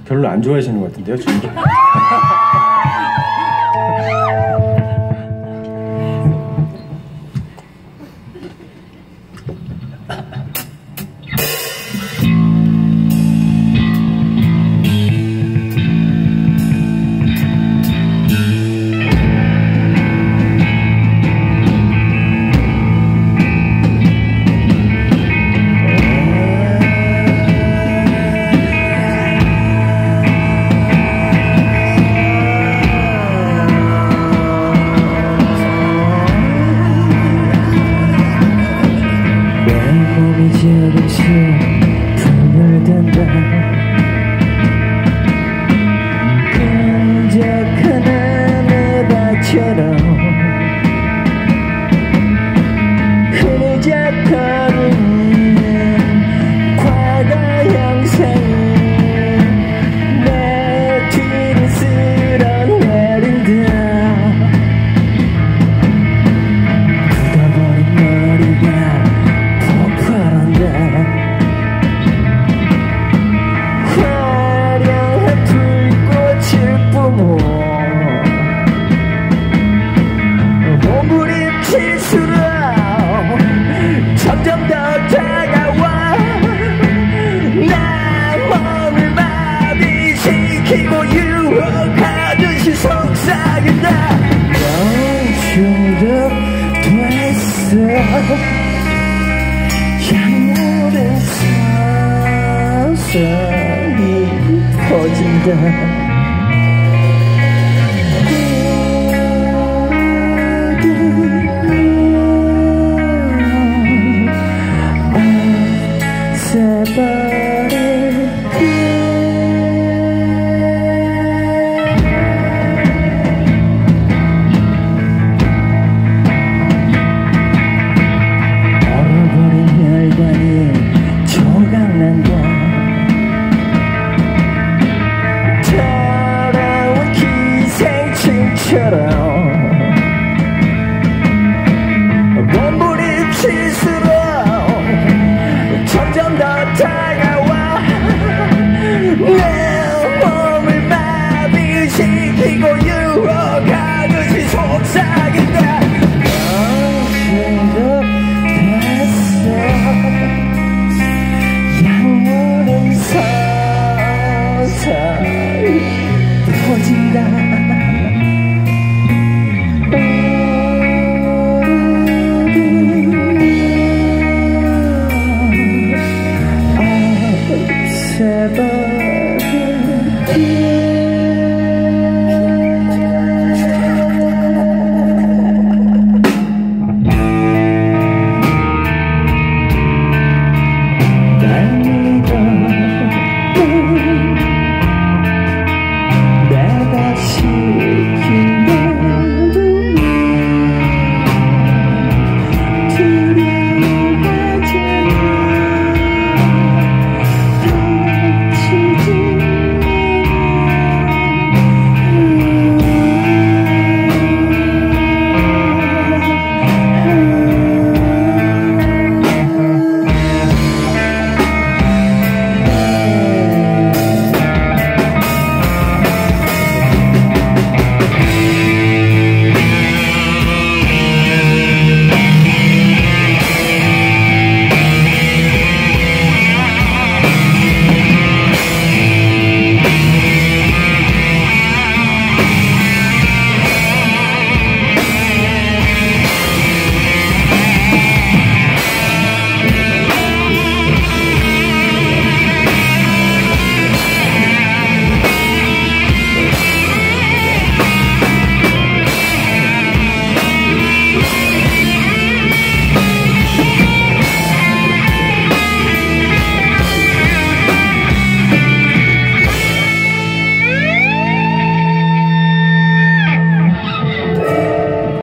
별로 안 좋아하시는 것 같은데요, 지금. 조금씩 분열된다. 끈적한 아메바처럼 흐느적거리는 과거 영상이 내 뒤를 쓸어내린다. 굳어버린 머리가 화려한 불꽃을 뿜어 몸부림칠수록 점점 더 다가와. 내 몸을 마비시키고 유혹하듯이 속삭인다. 중독됐어. 약물은 서서히 퍼진다. 더러운 기생충처럼 몸부림칠수록 점점 더 다가와. 내 몸을 마비시키고 유혹하듯이 속삭인다. 약물은 서서히 퍼진다. 없애버린